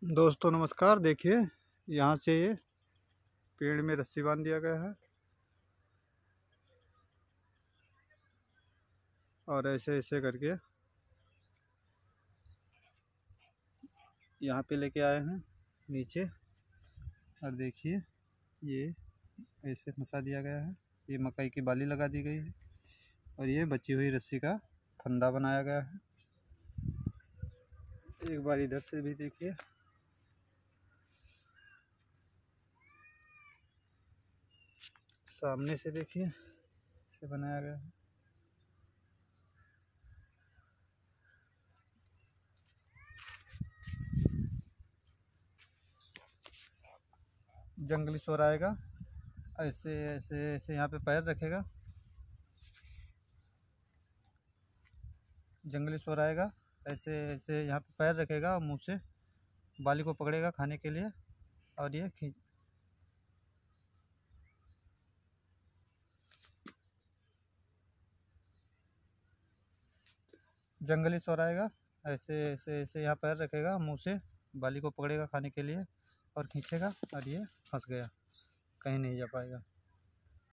दोस्तों नमस्कार। देखिए, यहाँ से ये पेड़ में रस्सी बांध दिया गया है और ऐसे ऐसे करके यहाँ पे लेके आए हैं नीचे। और देखिए, ये ऐसे फंसा दिया गया है। ये मकई की बाली लगा दी गई है और ये बची हुई रस्सी का फंदा बनाया गया है। एक बार इधर से भी देखिए, सामने से देखिए, इसे बनाया गया है। जंगली सुअर आएगा, ऐसे ऐसे ऐसे यहाँ पे पैर रखेगा। जंगली सुअर आएगा, ऐसे ऐसे यहाँ पे पैर रखेगा और मुंह से बाली को पकड़ेगा खाने के लिए। और ये खींच जंगली सुअर आएगा, ऐसे ऐसे ऐसे यहाँ पैर रखेगा, मुंह से बाली को पकड़ेगा खाने के लिए और खींचेगा। और ये फंस गया, कहीं नहीं जा पाएगा।